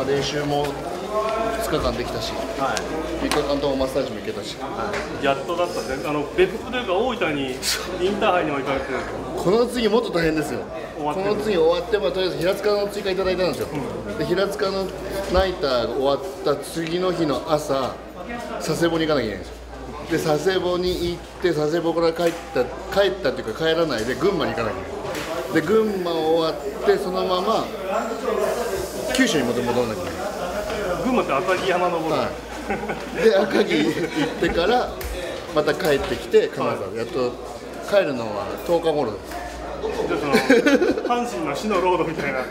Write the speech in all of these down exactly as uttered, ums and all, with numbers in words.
練習もふつかかんできたし、はい、みっかかんともマッサージも行けたし、 はい、やっとだったんで、あの別府というか大分にインターハイにも行かれて、 この次もっと大変ですよ。この次終わって、まあ、とりあえず平塚の追加いただいたんですよ、うん、で平塚のナイターが終わった次の日の朝、佐世保に行かなきゃいけないんですよ。で佐世保に行って佐世保から帰った帰ったっていうか帰らないで群馬に行かなきゃいけない。で群馬終わってそのまま九州に戻らなきゃいけない。 群馬って赤城山登る、はい、 で赤城行ってからまた帰ってきて金沢、はい、やっと帰るのはとおかごろです。 じゃあその阪神の死のロードみたいな、はい、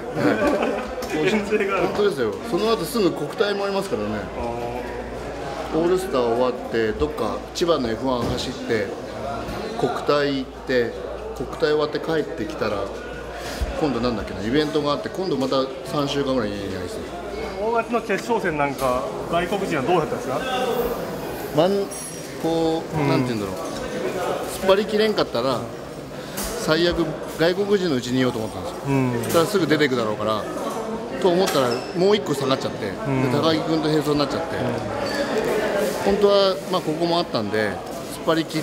遠征がある。 本当ですよ。その後すぐ国体もありますからね。オールスター終わってどっか千葉の エフワン 走って国体行って国体終わって帰ってきたら今度なんだっけなイベントがあって今度またさんしゅうかんぐらいいないですね。 大垣の決勝戦なんか外国人はどうだったんですか。 まんこう、うん、なんていうんだろう、突っ張りきれんかったら最悪外国人のうちにいようと思ったんですよ、うん、そしたらすぐ出ていくだろうからと思ったらもういっこ下がっちゃって、うん、で高木君と並走になっちゃって、うん、本当はまあここもあったんで突っ張り切って、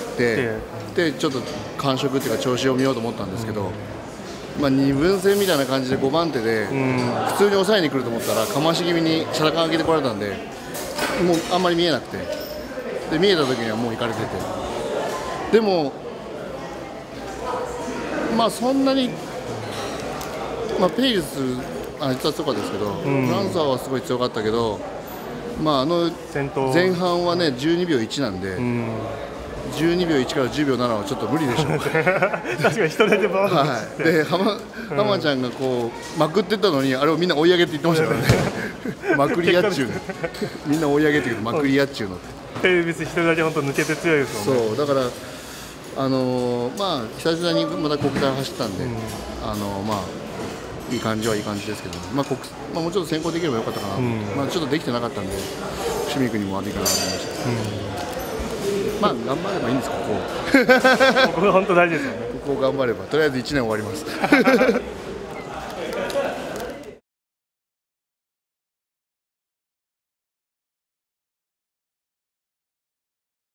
うん、でちょっと感触っていうか調子を見ようと思ったんですけど、うん、まあにぶん戦みたいな感じでごばん手で、うん、普通に抑えに来ると思ったらかまし気味にシャラカン上げてこられたんでもうあんまり見えなくて、で見えた時にはもう行かれてて、でもまあそんなに、まあ、ペイルスあ実は強かったですけど、うん、フランサーはすごい強かったけど、まあ、あの前半はねじゅうにびょういちなんで、うん、じゅうにびょういちからじゅうびょうななはちょっと無理でしょう確かに一人でバーン、 はい、で浜、浜ちゃんがこうまくってったのにあれをみんな追い上げって言ってましたからねまくりやっちゅうのみんな追い上げって言うとまくりやっちゅうのペイルス一人だけ本当抜けて強いですもんね。 そうだからあのー、まあ久々にまた国体走ったんで、うん、あのー、まあいい感じはいい感じですけど、ね、まあ国まあ、もうちょっと先行できればよかったかな、うん、まあちょっとできてなかったんで清水君にも悪いかなと思いました、うん、まあ頑張ればいいんですここここが本当大事ですよね。 ここを頑張ればとりあえずいちねん終わります